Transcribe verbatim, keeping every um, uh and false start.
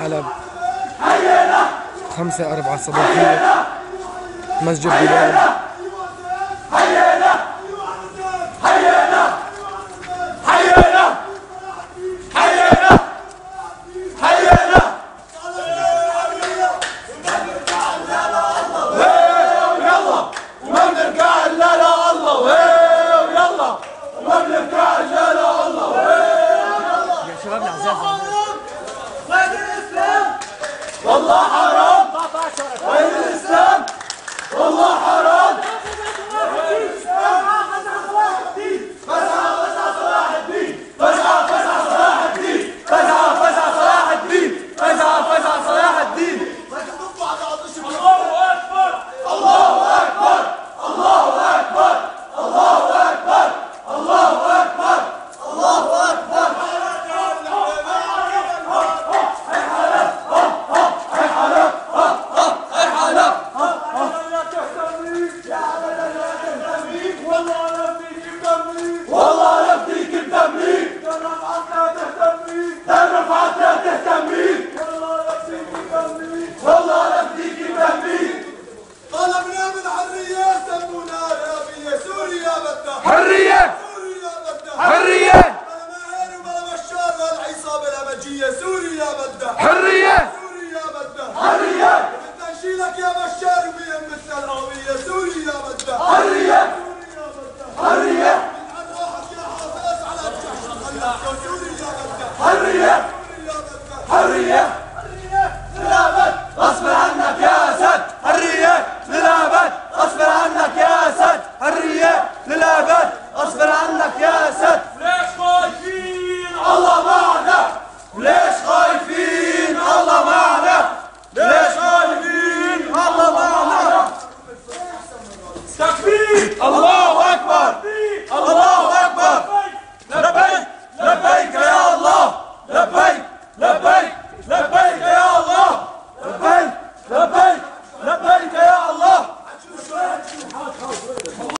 حلب خمسة أربعة صباحية مسجد بلال. والله حرام وين الاسلام والله حرام فزعة فزعة صلاح الدين فزعة فزعة صلاح الدين فزعة فزعة صلاح الدين فزعة فزعة صلاح الدين. الله اكبر الله اكبر الله اكبر الله اكبر الله اكبر الله اكبر. والله نفديك بدمي ترف عنا تهتمي ترف عنا تهتمي والله نفديك بدمي. طلبنا من حرية سمونا إرهابية سوريا بدها حرية سوريا بدها حرية بلا ماهر وبلا بشار ولا العصابة الهمجية سوريا بدها حرية سوريا بدها حرية. بدنا نشيلك يا بشار وبيمتنا القومية سوريا بدها حرية سوريا بدها حرية. حرية حرية غصب